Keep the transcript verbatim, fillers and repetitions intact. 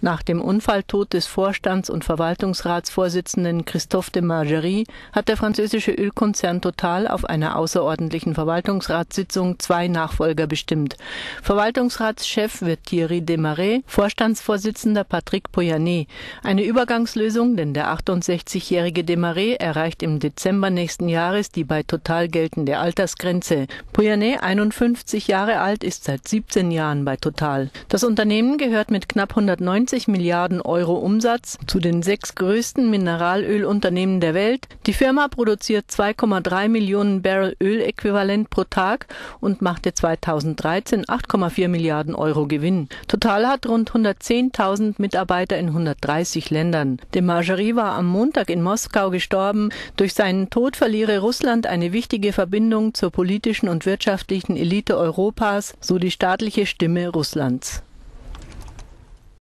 Nach dem Unfalltod des Vorstands- und Verwaltungsratsvorsitzenden Christophe de Margerie hat der französische Ölkonzern Total auf einer außerordentlichen Verwaltungsratssitzung zwei Nachfolger bestimmt. Verwaltungsratschef wird Thierry Desmarest, Vorstandsvorsitzender Patrick Pouyanné. Eine Übergangslösung, denn der achtundsechzigjährige Desmarest erreicht im Dezember nächsten Jahres die bei Total geltende Altersgrenze. Pouyanné, einundfünfzig Jahre alt, ist seit siebzehn Jahren bei Total. Das Unternehmen gehört mit knapp hundertneunzig Milliarden Euro Umsatz zu den sechs größten Mineralölunternehmen der Welt. Die Firma produziert zwei Komma drei Millionen Barrel Öläquivalent pro Tag und machte zweitausenddreizehn acht Komma vier Milliarden Euro Gewinn. Total hat rund hundertzehntausend Mitarbeiter in hundertdreißig Ländern. De Margerie war am Montag in Moskau gestorben. Durch seinen Tod verliere Russland eine wichtige Verbindung zur politischen und wirtschaftlichen Elite Europas, so die staatliche Stimme Russlands.